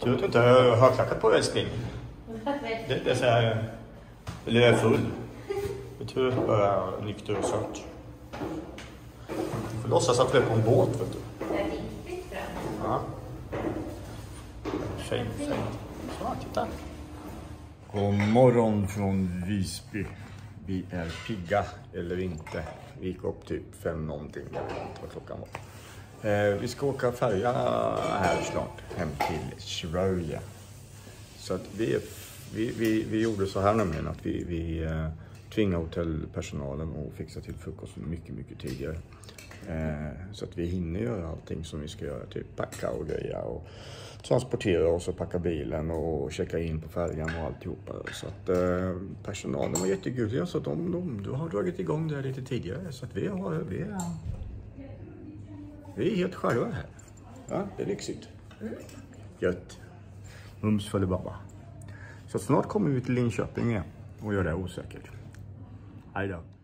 Du vet inte högklackat på älskling. Det är så här, eller jag är full. Vet du, bara nykter och sånt. Du får låtsas att vi är på en båt, vet du. Det är riktigt bra. Ja. Fint. Så, titta. God morgon från Visby. Vi är pigga eller inte. Vi gick upp typ 5 någonting. Jag vet inte vad klockan var. Vi ska åka färja här snart hem till Sverige. Så att vi gjorde så här nämligen att vi tvingade hotellpersonalen att fixa till frukost mycket tidigare. Så att vi hinner göra allting som vi ska göra. Typ packa och greja och transportera oss och packa bilen och checka in på färjan och alltihopa. Så att personalen var jättegulliga så att de har dragit igång det lite tidigare. Så att vi är helt själva här. Ja, det är lyxigt. Gött. Mums för det bara. Så snart kommer vi till Linköping igen och gör det osäkert. Hej då.